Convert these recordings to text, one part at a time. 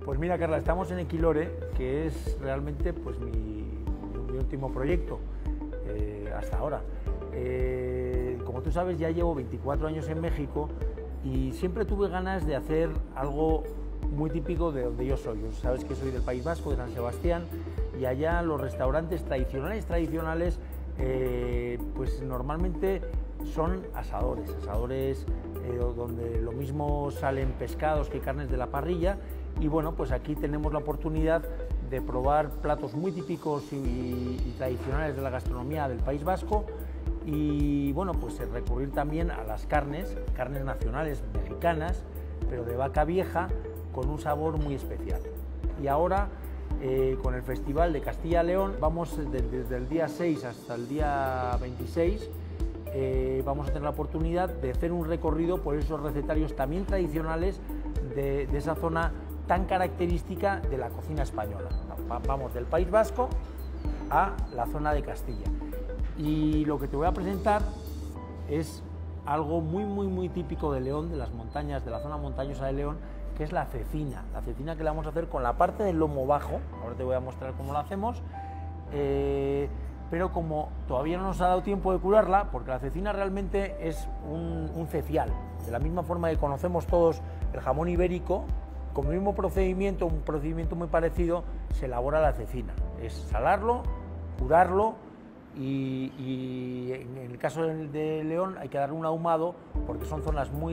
Pues mira, Carla, estamos en Equilore, que es realmente pues, mi último proyecto hasta ahora. Como tú sabes, ya llevo 24 años en México y siempre tuve ganas de hacer algo muy típico de donde yo soy. Sabes que soy del País Vasco, de San Sebastián, y allá los restaurantes tradicionales, pues normalmente son asadores donde lo mismo salen pescados que carnes de la parrilla. Y bueno, pues aquí tenemos la oportunidad de probar platos muy típicos y tradicionales de la gastronomía del País Vasco y bueno, pues recurrir también a las carnes nacionales mexicanas, pero de vaca vieja, con un sabor muy especial. Y ahora, con el Festival de Castilla-León, vamos desde el día 6 hasta el día 26, vamos a tener la oportunidad de hacer un recorrido por esos recetarios también tradicionales de esa zona tan característica de la cocina española. Vamos del País Vasco a la zona de Castilla. Y lo que te voy a presentar es algo muy típico de León, de las montañas, de la zona montañosa de León, que es la cecina. La cecina que la vamos a hacer con la parte del lomo bajo. Ahora te voy a mostrar cómo la hacemos. Pero como todavía no nos ha dado tiempo de curarla, porque la cecina realmente es un cecial. De la misma forma que conocemos todos el jamón ibérico, con el mismo procedimiento, un procedimiento muy parecido, se elabora la cecina. Es salarlo, curarlo y en el caso de León hay que darle un ahumado porque son zonas con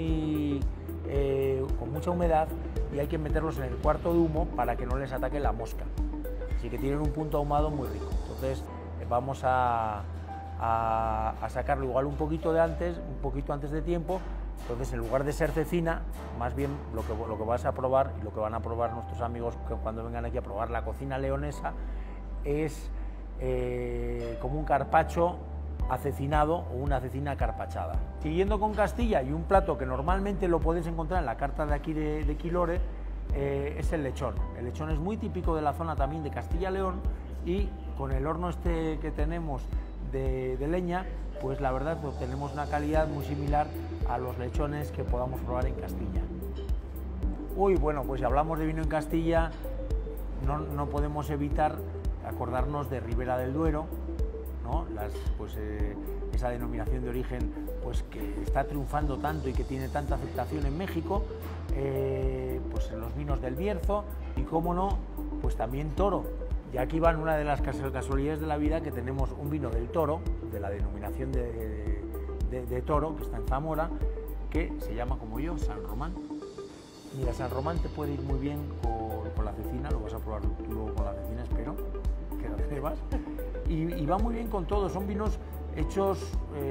mucha humedad y hay que meterlos en el cuarto de humo para que no les ataque la mosca. Así que tienen un punto ahumado muy rico. Entonces vamos a sacarlo igual un poquito antes de tiempo. Entonces, en lugar de ser cecina, más bien lo que vas a probar y lo que van a probar nuestros amigos cuando vengan aquí a probar la cocina leonesa es como un carpaccio acecinado o una cecina carpachada. Siguiendo con Castilla, y un plato que normalmente lo puedes encontrar en la carta de aquí de Equilore, es el lechón. El lechón es muy típico de la zona también de Castilla-León y con el horno que tenemos de leña, pues la verdad obtenemos una calidad muy similar a los lechones que podamos probar en Castilla. Bueno, pues si hablamos de vino en Castilla, no podemos evitar acordarnos de Ribera del Duero, ¿no? Esa denominación de origen pues, que está triunfando tanto y que tiene tanta aceptación en México, pues en los vinos del Bierzo y, cómo no, pues también Toro. Y aquí van una de las casualidades de la vida, que tenemos un vino del Toro, de la denominación de Toro, que está en Zamora, que se llama como yo, San Román. Mira, San Román te puede ir muy bien con la cecina, lo vas a probar luego con la cecina, espero que lo sepas. Y va muy bien con todo, son vinos hechos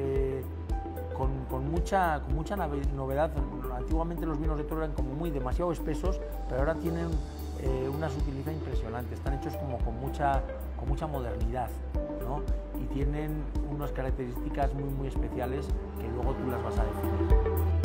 con mucha novedad. Antiguamente los vinos de Toro eran como demasiado espesos, pero ahora tienen una sutileza impresionante, están hechos como con mucha modernidad, ¿no? Y tienen unas características muy especiales que luego tú las vas a definir.